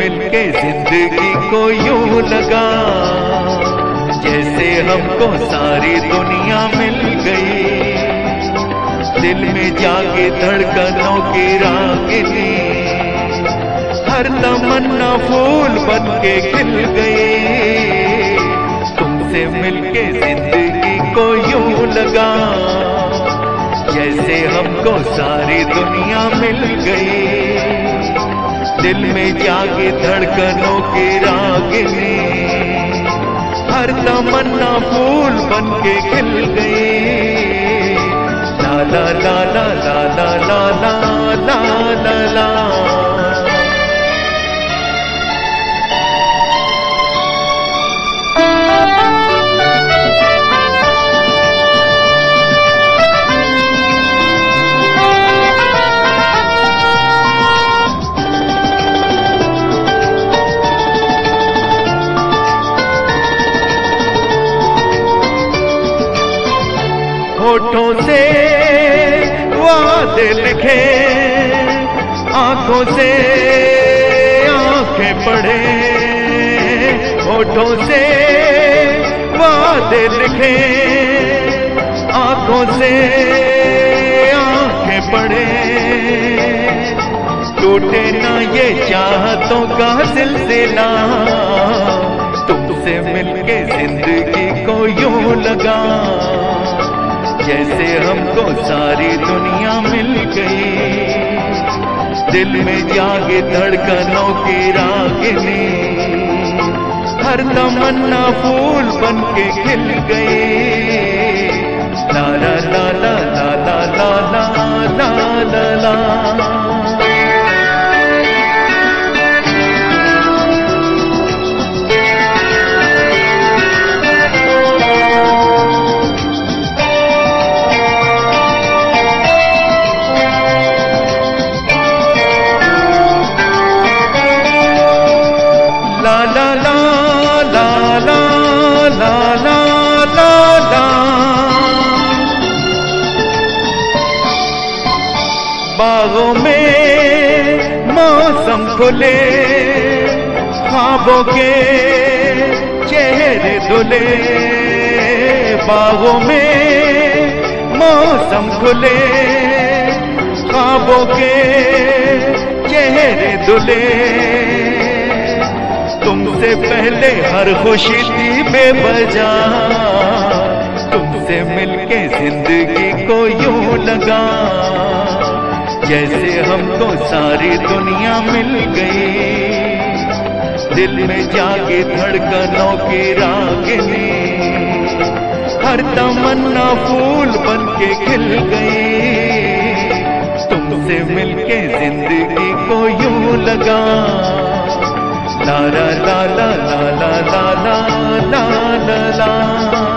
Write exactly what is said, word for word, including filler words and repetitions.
मिलके जिंदगी को यूं लगा जैसे हमको सारी दुनिया मिल गई। दिल में जागे धड़कनों की रागिनी, हर तमन्ना फूल बन के खिल गई। तुमसे मिलके जिंदगी को यूं लगा जैसे हमको सारी दुनिया मिल गई। दिल में जागे धड़कनों की रागिनी, हर तमन्ना फूल बन के खिल गई। ला ला ला ला ला ला ला ला ला ला। होठों से वादे लिखे, आंखों से आंखें पढ़े। होठों से वादे लिखे, आंखों से आंखें पढ़े। टूटे ना ये चाहतों का सिलसिला, तुमसे मिलके जिंदगी को यूं लगा जैसे हमको सारी दुनिया मिल गई। दिल में जागे धड़कनों की रागिनी, हर तमन्ना फूल बन के खिल गई। ला ला ला ला ला ला ला ला ला ला। बागों में मौसम खुले, ख्वाबों के चेहरे धुले। बागों में मौसम खुले, ख्वाबों के चेहरे धुले। तुमसे पहले हर खुशी थी बेवजह, तुमसे मिलके जिंदगी को यूं लगा जैसे हमको सारी दुनिया मिल गई। दिल में जागे धड़कनों की रागिनी, हर तमन्ना फूल बन के खिल गई। तुमसे मिलके जिंदगी को यूं लगा। ला ला ला ला ला ला ला ला ला ला।